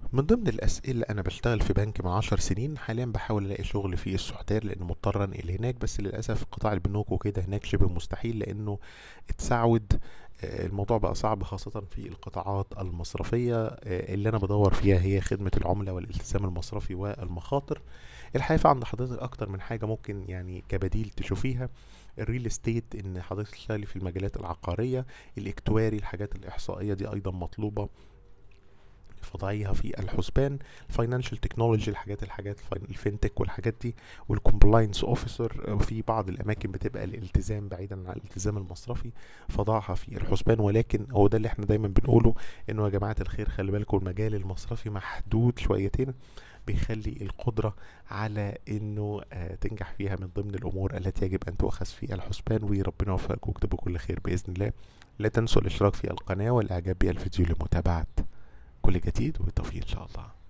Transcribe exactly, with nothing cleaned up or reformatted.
من ضمن الأسئلة، أنا بشتغل في بنك من عشر سنين، حاليا بحاول ألاقي شغل في السعودية لأن مضطر أنقل هناك، بس للأسف قطاع البنوك وكده هناك شبه مستحيل لأنه اتسعود. آه، الموضوع بقى صعب خاصة في القطاعات المصرفية. آه، اللي أنا بدور فيها هي خدمة العملاء والالتزام المصرفي والمخاطر. الحقيقة عند حضرتك أكتر من حاجة ممكن يعني كبديل تشوفيها. الريل استيت، ان حضرتك تشتغلي في المجالات العقارية. الاكتواري، الحاجات الإحصائية دي أيضا مطلوبة وضعيها في الحسبان. الفاينانشال تكنولوجي، الحاجات الحاجات الفين- الفينتك والحاجات دي. والكومبلاينس اوفيسر في بعض الاماكن بتبقى الالتزام بعيدا عن الالتزام المصرفي، فضعها في الحسبان. ولكن هو ده اللي احنا دايما بنقوله، انه يا جماعه الخير خلي بالكم المجال المصرفي محدود شويتين، بيخلي القدرة على انه آه، تنجح فيها من ضمن الامور التي يجب ان تؤخذ في الحسبان. وربنا يوفقكم ويكتبوا كل خير باذن الله. لا تنسوا الاشتراك في القناة والاعجاب بالفيديو لمتابعة كل جديد، وبالتوفيق إن شاء الله.